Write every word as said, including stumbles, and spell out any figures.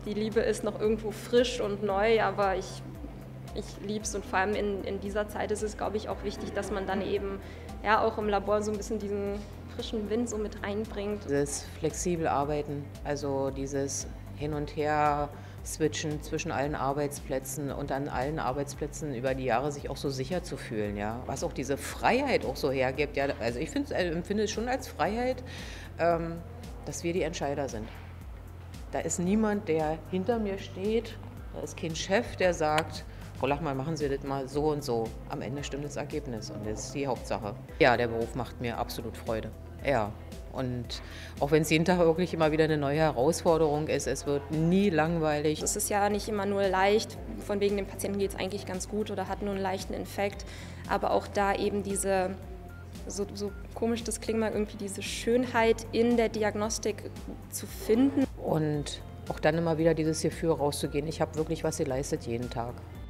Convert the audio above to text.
die Liebe ist noch irgendwo frisch und neu, aber ich, ich liebe es und vor allem in, in dieser Zeit ist es, glaube ich, auch wichtig, dass man dann eben ja auch im Labor so ein bisschen diesen frischen Wind so mit reinbringt. Dieses flexibel Arbeiten, also dieses Hin und Her switchen zwischen allen Arbeitsplätzen und an allen Arbeitsplätzen über die Jahre sich auch so sicher zu fühlen, ja. Was auch diese Freiheit auch so hergibt, ja. Also ich finde, äh, empfinde es schon als Freiheit, ähm, dass wir die Entscheider sind. Da ist niemand, der hinter mir steht, da ist kein Chef, der sagt, Frau Lachmann, machen Sie das mal so und so. Am Ende stimmt das Ergebnis und das ist die Hauptsache. Ja, der Beruf macht mir absolut Freude. Ja, und auch wenn es jeden Tag wirklich immer wieder eine neue Herausforderung ist, es wird nie langweilig. Es ist ja nicht immer nur leicht, von wegen dem Patienten geht es eigentlich ganz gut oder hat nur einen leichten Infekt, aber auch da eben diese, so, so komisch das klingt mal, irgendwie diese Schönheit in der Diagnostik zu finden. Und auch dann immer wieder dieses Gefühl rauszugehen, ich habe wirklich was geleistet jeden Tag.